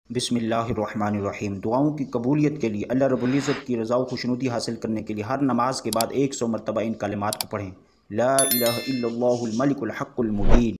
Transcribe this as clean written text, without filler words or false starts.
बिस्मिल्लाहिर्रहमानिर्रहीम। दुआओं की कबूलियत के लिए अल्लाह रब्बुल इज़्ज़त की रज़ा व खुशनुदी हासिल करने के लिए हर नमाज के बाद 100 मरतबा इन कलिमात को पढ़ें। ला इलाहा इल्लल्लाहुल मलिकुल हक़्क़ुल मुबीन।